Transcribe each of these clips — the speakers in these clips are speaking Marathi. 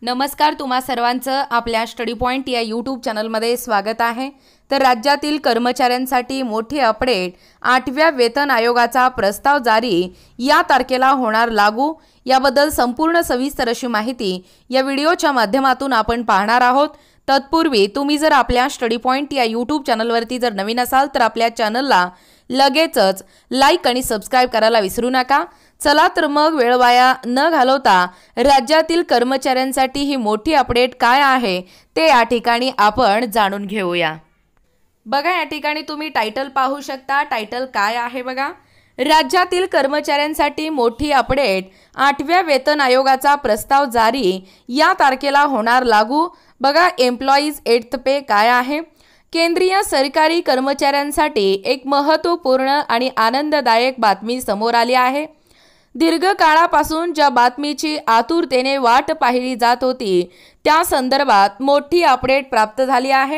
नमस्कार, तुम्हा सर्वांचं आपल्या स्टडी पॉइंट या यूट्यूब चॅनलमध्ये स्वागत आहे। तर राज्यातील कर्मचाऱ्यांसाठी मोठी अपडेट, 8व्या वेतन आयोगाचा प्रस्ताव जारी, या तारखेला होणार लागू। याबद्दल संपूर्ण सविस्तर अशी माहिती या व्हिडिओच्या माध्यमातून आपण पाहणार आहोत। तत्पूर्वी तुम्ही जर आपल्या स्टडी पॉइंट या यूट्यूब चॅनलवरती जर नवीन असाल तर आपल्या चॅनलला लगेचच लाईक आणि सबस्क्राइब करायला विसरू नका। चला तर मग वेळ वाया न घालवता राज्यातील कर्मचाऱ्यांसाठी ही मोठी अपडेट काय आहे ते या ठिकाणी आपण जाणून घेऊया। बघा, या ठिकाणी तुम्ही टायटल पाहू शकता। टायटल काय आहे बघा, राज्यातील कर्मचाऱ्यांसाठी मोठी अपडेट, 8व्या वेतन आयोगाचा प्रस्ताव जारी, या तारखेला होणार लागू। बघा, एम्प्लॉईज 8th पे काय आहे। केंद्रीय सरकारी कर्मचाऱ्यांसाठी एक महत्त्वपूर्ण आणि आनंददायक बातमी समोर आली आहे। दीर्घ काळापासून ज्या बातमीची आतुरतेने वाट पाहिली जात होती त्या संदर्भात मोठी अपडेट प्राप्त झाली आहे।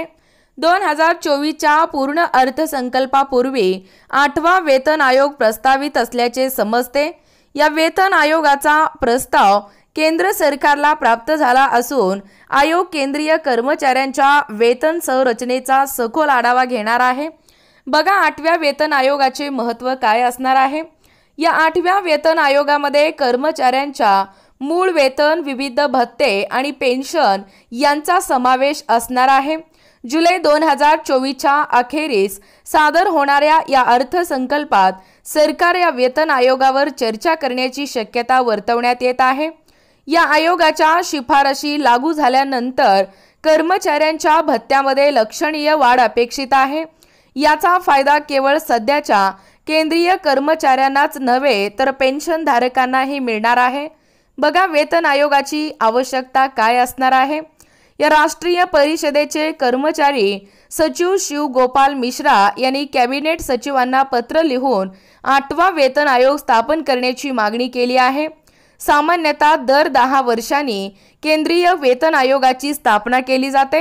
2024च्या पूर्ण अर्थसंकल्पापूर्वी 8वा वेतन आयोग प्रस्तावित असल्याचे समजते। या वेतन आयोगाचा प्रस्ताव केंद्र सरकारला प्राप्त झाला असून आयोग केंद्रीय कर्मचाऱ्यांच्या वेतन संरचनेचा सखोल आढावा घेणार आहे। बघा, 8व्या वेतन आयोगाचे महत्त्व काय असणार आहे। या 8व्या वेतन आयोगामध्ये कर्मचाऱ्यांच्या मूळ वेतन, विविध भत्ते आणि पेन्शन यांचा समावेश असणार आहे। जुलै 2024च्या अखेरीस सादर होणाऱ्या या अर्थसंकल्पात सरकार या वेतन आयोगावर चर्चा करण्याची शक्यता वर्तवण्यात येत आहे। या आयोगाच्या शिफारशी लागू झाल्यानंतर कर्मचाऱ्यांच्या भत्त्यामध्ये लक्षणीय वाढ अपेक्षित आहे। याचा फायदा केवळ सध्याच्या केंद्रीय कर्मचाऱ्यांनाच नव्हे तर पेन्शनधारकांनाही मिळणार आहे। बघा, वेतन आयोगाची आवश्यकता काय असणार आहे। या राष्ट्रीय परिषदेचे कर्मचारी सचिव शिव गोपाल मिश्रा यांनी कॅबिनेट सचिवांना पत्र लिहून 8वा वेतन आयोग स्थापन करण्याची मागणी केली आहे। सामान्यतः दर 10 वर्षांनी केंद्रीय वेतन आयोगाची स्थापना केली जाते।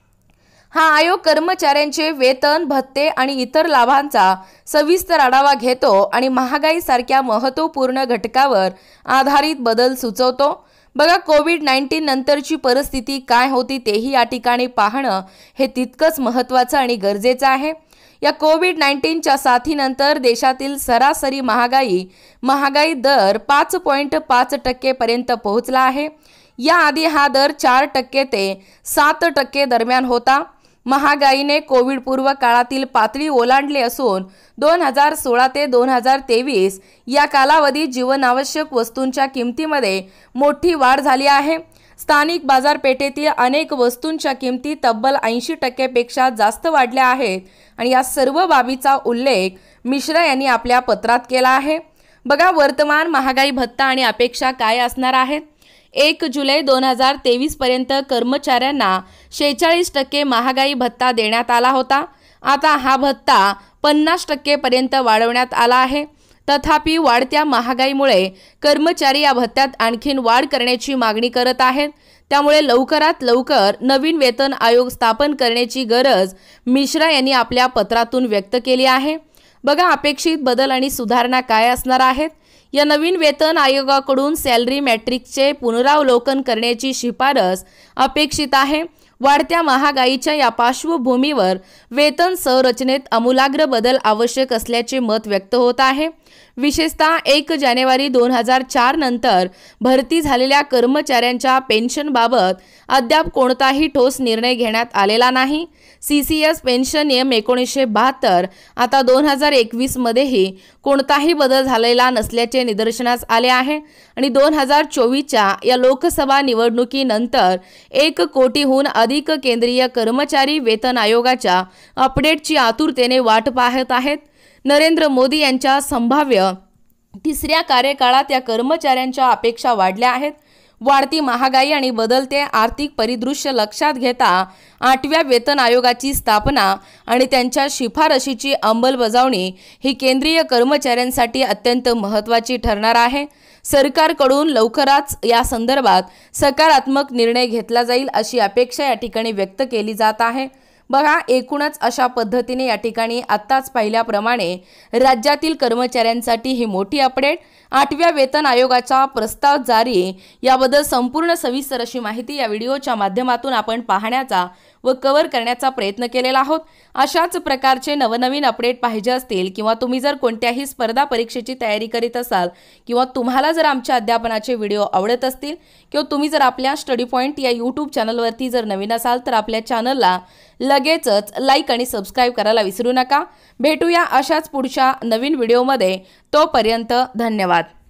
हा आयोग कर्मचाऱ्यांचे वेतन, भत्ते आणि इतर लाभांचा सविस्तर आढावा घेतो आणि महागाई सारख्या महत्त्वपूर्ण घटकावर आधारित बदल सुचवतो। बघा, कोविड-19 नंतरची परिस्थिती काय होती तेही या ठिकाणी पाहणं हे तितकंच महत्त्वाचं आणि गरजेचं आहे। या कोविड-19च्या साथीनंतर देशातील सरासरी महागाई दर 5.5% पर्यंत पोहोचला आहे। याआधी हा दर 4% ते 7% दरम्यान होता। महागाईने कोविड पूर्व काळातील पातळी ओलांडली असून 2016 ते 2023 या कालावधीत जीवनावश्यक वस्तूंच्या किमतीमध्ये मोठी वाढ झाली आहे। स्थानिक बाजारपेठेतील अनेक वस्तूंच्या किमती तब्बल 80% पेक्षा जास्त वाढल्या आहेत आणि या सर्व बाबीचा उल्लेख मिश्रा यांनी आपल्या पत्रात केला आहे। बघा, वर्तमान महागाई भत्ता आणि अपेक्षा काय असणार आहेत। 1 जुलै 2023 पर्यंत कर्मचाऱ्यांना 46% महागाई भत्ता देण्यात आला होता। आता हा भत्ता 50% पर्यंत वाढवण्यात आला आहे। तथापि वाढत्या महागाईमुळे कर्मचारी या भत्त्यात आणखीन वाढ करण्याची मागणी करत आहेत। त्यामुळे लवकरात लवकर नवीन वेतन आयोग स्थापन करण्याची गरज मिश्रा यांनी आपल्या पत्रातून व्यक्त केली आहे। बघा, अपेक्षित बदल आणि सुधारणा काय असणार आहेत। या नवीन वेतन आयोगाकडून सॅलरी मॅट्रिक्सचे पुनरावलोकन करण्याची शिफारस अपेक्षित आहे। वाढत्या महागाईच्या या पार्श्वभूमीवर वेतन संरचनेत आमूलाग्र बदल आवश्यक असल्याचे मत व्यक्त होत आहे। विशेषतः 1 जानेवारी 2004 नंतर भरती झालेल्या कर्मचाऱ्यांच्या पेन्शनबाबत अद्याप कोणताही ठोस निर्णय घेण्यात आलेला नाही। CCS पेन्शन नियम 1972 आता 2021 मध्येही कोणताही बदल झालेला नसल्याचे निदर्शनास आले आहे आणि 2024च्या या लोकसभा निवडणुकीनंतर 1 कोटीहून अधिक केंद्रीय कर्मचारी वेतन आयोगाच्या अपडेटची आतुरतेने वाट पाहत आहेत। नरेंद्र मोदी यांच्या संभाव्य 3ऱ्या कार्यकाळात या कर्मचाऱ्यांच्या अपेक्षा वाढल्या आहेत। वाढती महागाई आणि बदलते आर्थिक परिदृश्य लक्षात घेता 8व्या वेतन आयोगाची स्थापना आणि त्यांच्या शिफारशीची अंमलबजावणी ही केंद्रीय कर्मचाऱ्यांसाठी अत्यंत महत्त्वाची ठरणार आहे। सरकारकडून लवकरच या संदर्भात सकारात्मक निर्णय घेतला जाईल अशी अपेक्षा या ठिकाणी व्यक्त केली जात आहे। बघा, एकूणच अशा पद्धतीने या ठिकाणी आत्ताच पाहिल्याप्रमाणे राज्यातील कर्मचाऱ्यांसाठी ही मोठी अपडेट 8व्या वेतन आयोगाचा प्रस्ताव जारी याबद्दल संपूर्ण सविस्तर अशी माहिती या व्हिडिओच्या माध्यमातून आपण पाहण्याचा व कव्हर करण्याचा प्रयत्न केलेला आहोत। अशाच प्रकारचे नवनवीन अपडेट पाहिजे असतील किंवा तुम्ही जर कोणत्याही स्पर्धा परीक्षेची तयारी करीत असाल किंवा तुम्हाला जर आमच्या अध्यापनाचे व्हिडिओ आवडत असतील किंवा तुम्ही जर आपल्या स्टडी पॉइंट या यूट्यूब चॅनलवरती जर नवीन असाल तर आपल्या चॅनलला लगेचच लाईक आणि सबस्क्राइब करायला विसरू नका। भेटूया अशाच पुढच्या नवीन व्हिडिओमध्ये, तोपर्यंत धन्यवाद।